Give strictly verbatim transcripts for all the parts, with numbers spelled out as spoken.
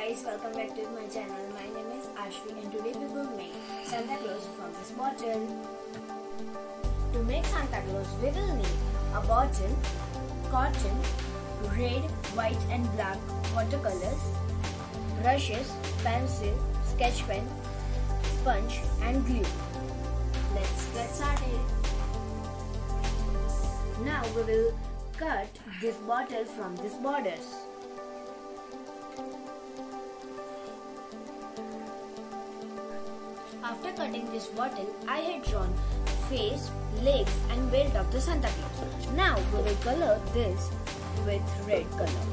guys, welcome back to my channel. My name is AASHVI and today we will make Santa Claus from this bottle. To make Santa Claus, we will need a bottle, cotton, red, white and black watercolors, brushes, pencil, sketch pen, sponge and glue. Let's get started. Now we will cut this bottle from these borders. After cutting this bottle, I had drawn face, legs and belt of the Santa Claus. Now we will color this with red color.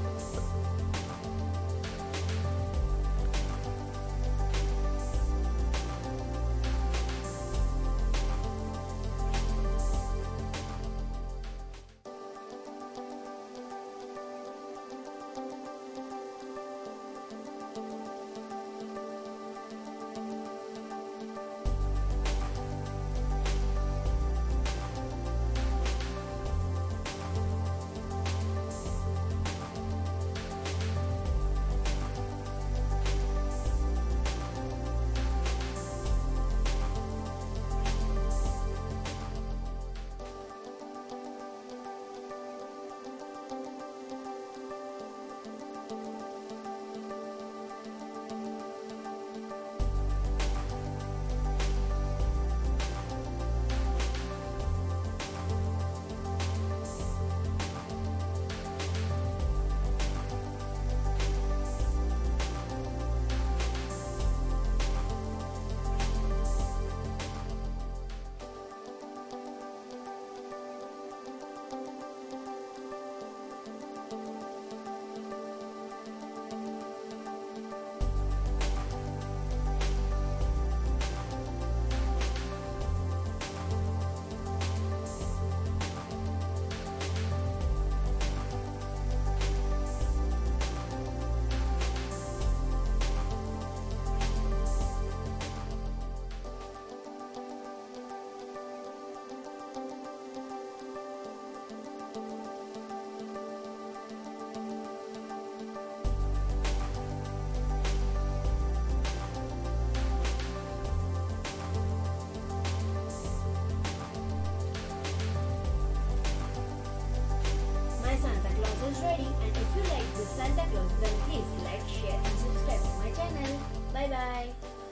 Santa Claus is ready, and if you like this Santa Claus, then please like, share and subscribe to my channel. Bye bye.